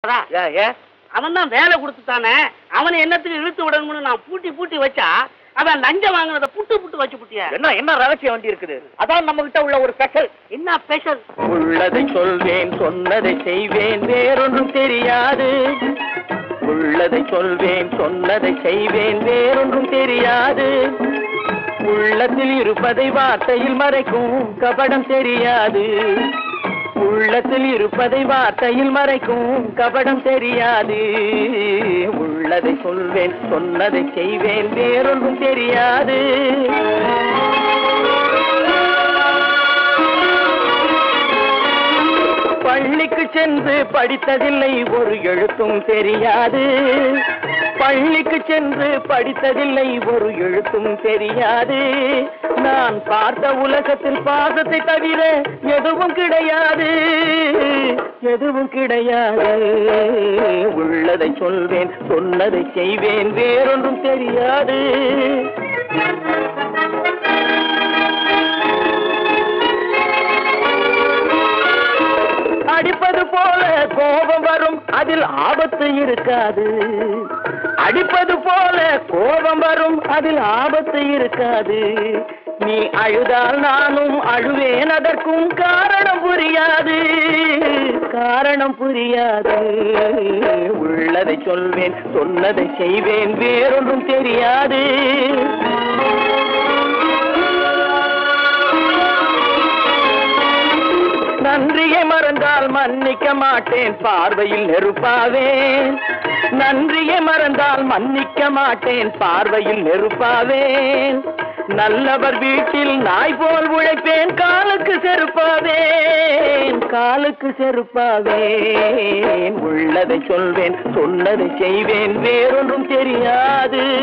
அவன் தான் வேலை கொடுத்துட்டானே, அவனை என்னத்துக்கு இழுத்து விடணும்னு நான் பூட்டி பூட்டி வச்சா அவன் லஞ்சம் வாங்கினத புட்டு புட்டு வச்சு புட்டியா. என்ன ரகசியம் வண்டி இருக்குது? அதான் நம்ம கிட்ட உள்ள ஒரு ஸ்பெஷல். என்ன ஸ்பெஷல்? உள்ளதை சொல்வேன், சொன்னதை செய்வேன், வேறொன்றும் தெரியாது. உள்ளதை சொல்வேன், சொன்னதை செய்வேன், வேறொன்றும் தெரியாது. உள்ளத்தில் இருப்பதை வார்த்தையில் மறைக்கும் கபடம் தெரியாது. உள்ளத்தில் இருப்பதை வார்த்தையில் மறைக்கும் கபடம் தெரியாது. உள்ளதை சொல்வேன், சொன்னதை செய்வேன், வேறொன்றும் தெரியாது. பள்ளிக்கு சென்று படித்ததில்லை, ஒரு எழுத்தும் தெரியாது. பள்ளிக்கு சென்று படித்ததில்லை, ஒரு எழுத்தும் தெரியாது. நான் பார்த்த உலகத்தில் பாசத்தை தவிர எதுவும் கிடையாது, எதுவும் கிடையாது. உள்ளதை சொல்வேன், சொன்னதை செய்வேன், வேறொன்றும் தெரியாது. அடிப்பது போல கோபம் வரும், அதில் ஆபத்து இருக்காது. அடிப்பது போல கோபம் வரும், அதில் ஆபத்து இருக்காது. நீ அழுதால் நானும் அழுவேன், அதற்கும் காரணம் புரியாது, காரணம் புரியாது. உள்ளதை சொல்வேன், சொன்னதை செய்வேன், வேறொன்றும் தெரியாது. நன்றியை மறந்தால் மன்னிக்க மாட்டேன், பார்வையில் நெருப்பாவேன். நன்றியை மறந்தால் மன்னிக்க மாட்டேன், பார்வையில் நெருப்பாவேன். நல்லவர் வீட்டில் நாய் போல் உழைப்பேன், காலுக்கு செருப்பாவேன், காலுக்கு செருப்பாவேன். உள்ளதை சொல்வேன், சொன்னதை செய்வேன், வேறொன்றும் தெரியாது.